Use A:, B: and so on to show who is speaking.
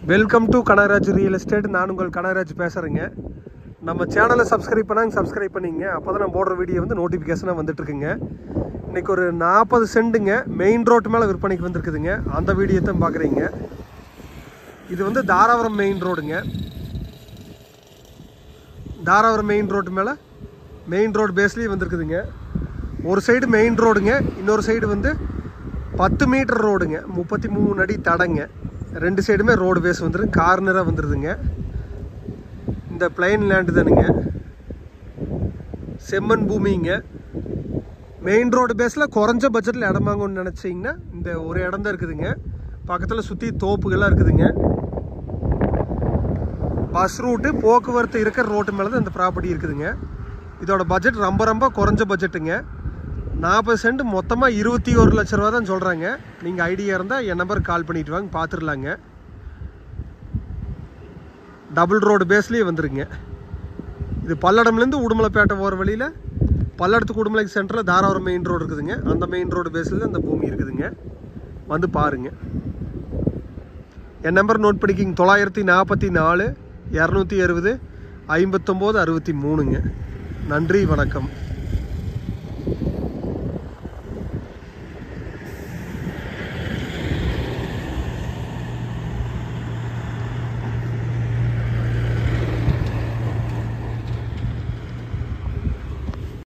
A: Welcome to Kanagaraj real estate. நான் உங்கள் கனகராஜ் பேசுகிறேங்க. நம்ம சேனலை சப்ஸ்கிரைப் சப்ஸ்கிரைப் பண்ணிங்க. அப்போ தான் நான் போடுற வீடியோ வந்து நோட்டிஃபிகேஷனாக வந்துட்டுருக்குங்க. இன்றைக்கி ஒரு 40 சென்ட்டுங்க மெயின் ரோட்டு மேலே விற்பனைக்கு வந்துருக்குதுங்க. அந்த வீடியோ தான் பார்க்குறீங்க. இது வந்து தாராபுரம் மெயின் ரோடுங்க. தாராபுரம் மெயின் ரோட்டு மேலே மெயின் ரோடு பேஸ்லேயே வந்துருக்குதுங்க. ஒரு சைடு மெயின் ரோடுங்க, இன்னொரு சைடு வந்து 10 மீட்டர் ரோடுங்க, 33 அடி தடங்க. ரெண்டு சைடுமே ரோடு பேஸ் வந்துடும், கார்னராக வந்துடுதுங்க. இந்த பிளைன் லேண்டு தானுங்க, செம்மண் பூமிங்க. மெயின் ரோடு பேஸில் குறைஞ்ச பட்ஜெட்டில் இடம் வாங்கணும்னு நினச்சிங்கன்னா இந்த ஒரு இடம் தான் இருக்குதுங்க. பக்கத்தில் சுற்றி தோப்புகள்லாம் இருக்குதுங்க. பஸ் ரூட்டு போக்குவரத்து இருக்கிற ரோட்டு மேலே தான் இந்த ப்ராப்பர்ட்டி இருக்குதுங்க. இதோட பட்ஜெட் ரொம்ப குறைஞ்ச பட்ஜெட்டுங்க. 40 சென்ட் மொத்தமாக 21 லட்ச ரூபா தான் சொல்கிறாங்க. நீங்கள் ஐடியா இருந்தால் என் நம்பருக்கு கால் பண்ணிட்டு வாங்க, பார்த்துடலாங்க. டபுள் ரோடு பேஸ்லேயே வந்துருங்க. இது பல்லடம்லேருந்து உடுமலைப்பேட்டை போகிற வழியில் பல்லடத்துக்கு உடுமலைக்கு சென்டரில் தாராபுரம் மெயின் ரோடு இருக்குதுங்க. அந்த மெயின் ரோடு பேஸில் இந்த பூமி இருக்குதுங்க. வந்து பாருங்கள். என் நம்பர் நோட் பண்ணிக்கிங்க. 944 260 59 63ங்க. நன்றி, வணக்கம்.